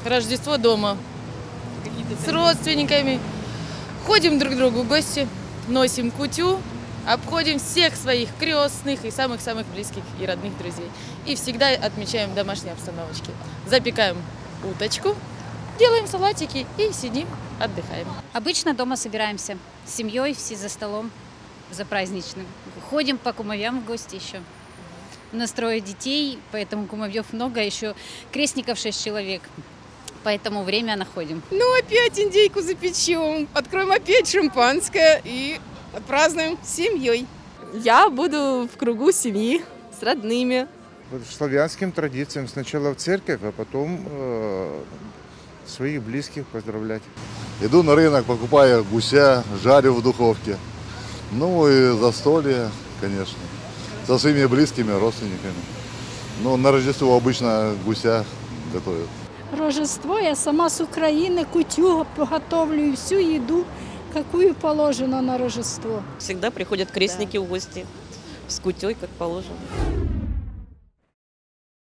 Рождество дома. С родственниками. Ходим друг к другу в гости, носим кутю, обходим всех своих крестных и самых-самых близких и родных друзей. И всегда отмечаем в домашней обстановочке. Запекаем уточку, делаем салатики и сидим, отдыхаем. Обычно дома собираемся с семьей, все за столом, за праздничным. Ходим по кумовьям в гости еще. У нас 3 детей, поэтому кумовьев много, еще крестников 6 человек. Поэтому время находим. Ну, опять индейку запечем, откроем опять шампанское и отпразднуем с семьей. Я буду в кругу семьи, с родными. Вот славянским традициям сначала в церковь, а потом своих близких поздравлять. Иду на рынок, покупаю гуся, жарю в духовке. Ну и застолье, конечно, со своими близкими, родственниками. Ну, на Рождество обычно гуся готовят. Рождество я сама с Украины, кутю готовлю и всю еду, какую положено на Рождество. Всегда приходят крестники в гости с кутей, как положено.